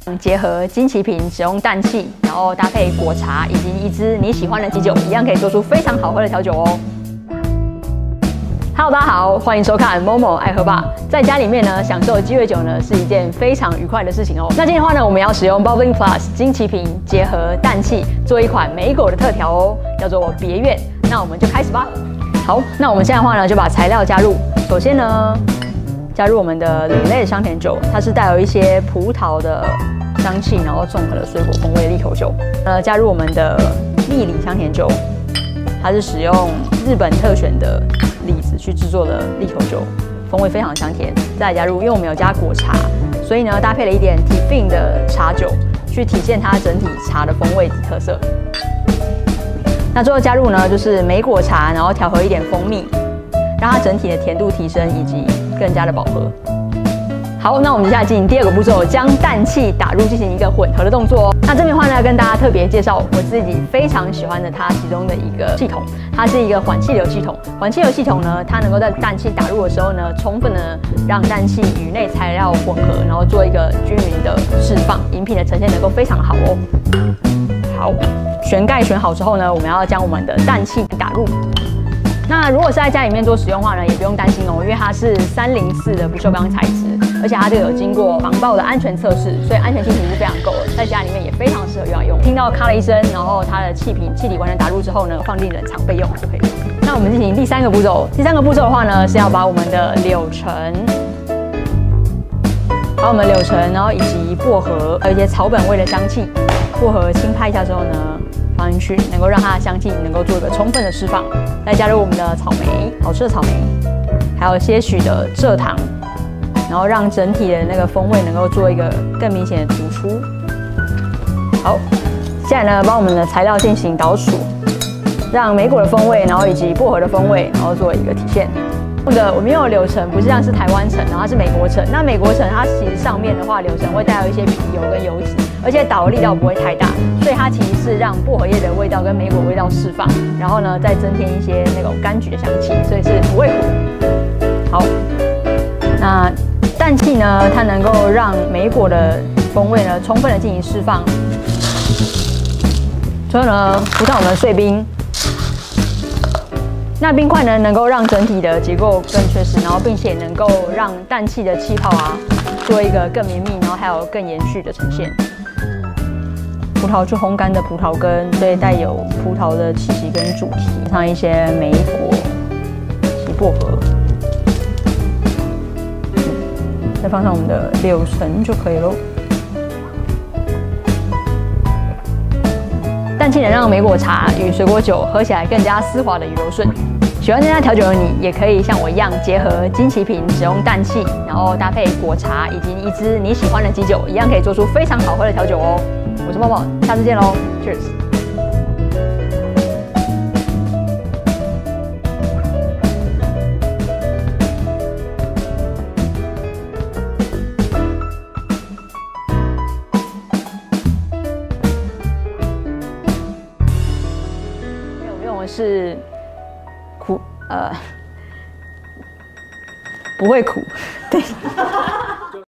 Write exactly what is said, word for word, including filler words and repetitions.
结合金旗瓶，使用氮气，然后搭配果茶以及一支你喜欢的基酒，一样可以做出非常好喝的调酒哦。Hello， 大家好，欢迎收看 Momo 爱喝吧。在家里面呢，享受鸡尾酒呢是一件非常愉快的事情哦。那今天的话呢，我们要使用 Bubbling Plus 金旗瓶结合氮气，做一款莓果的特调哦，叫做别院。那我们就开始吧。好，那我们现在的话呢，就把材料加入。首先呢，加入我们的李类香甜酒，它是带有一些葡萄的香气，然后综合了水果风味利口酒。呃，加入我们的蜜梨香甜酒，它是使用日本特选的李子去制作的利口酒，风味非常香甜。再来加入，因为我们有加果茶，所以呢搭配了一点 Tiffin 的茶酒，去体现它整体茶的风味及特色。那最后加入呢就是莓果茶，然后调和一点蜂蜜，让它整体的甜度提升，以及更加的饱和。好，那我们接下来进行第二个步骤，将氮气打入进行一个混合的动作哦。那这边的话呢，跟大家特别介绍我自己非常喜欢的它其中的一个系统，它是一个缓气流系统。缓气流系统呢，它能够在氮气打入的时候呢，充分的让氮气与内材料混合，然后做一个均匀的释放，饮品的呈现能够非常好哦。好，旋盖旋好之后呢，我们要将我们的氮气打入。那如果是在家里面做使用的话呢，也不用担心哦，因为它是三零四的不锈钢材质，而且它这个有经过防爆的安全测试，所以安全性是非常够的，在家里面也非常适合用来用。听到咔了一声，然后它的气瓶气体完全打入之后呢，放进冷藏备用就可以了。那我们进行第三个步骤，第三个步骤的话呢，是要把我们的柳橙，把我们柳橙，然后以及薄荷，还有一些草本味的香气，薄荷轻拍一下之后呢，放进去，能够让它的香气能够做一个充分的释放。再加入我们的草莓，好吃的草莓，还有些许的蔗糖，然后让整体的那个风味能够做一个更明显的突出。好，现在呢，帮我们的材料进行倒数，让莓果的风味，然后以及薄荷的风味，然后做一个体现。用的我们用的柳橙不是像是台湾橙，然后它是美国橙。那美国橙它其实上面的话，柳橙会带有一些皮油跟油脂，而且倒的力道不会太大，所以它其实是让薄荷叶的味道跟莓果味道释放，然后呢再增添一些那种柑橘的香气，所以是不会苦。好，那氮气呢，它能够让莓果的风味呢充分的进行释放。最后呢，涂上我们的碎冰。那冰块呢，能够让整体的结构更确实，然后并且能够让氮气的气泡啊，做一个更绵密，然后还有更延续的呈现。葡萄是烘干的葡萄根，所以带有葡萄的气息跟主题，加上一些莓果及薄荷，再放上我们的柳橙就可以喽。氮气能让莓果茶与水果酒喝起来更加丝滑的与柔顺。喜欢这家调酒的你，也可以像我一样结合金旗瓶，使用氮气，然后搭配果茶以及一支你喜欢的基酒，一样可以做出非常好喝的调酒哦。我是Momo，下次见喽 ，Cheers！我用的是苦，呃，不会苦，对。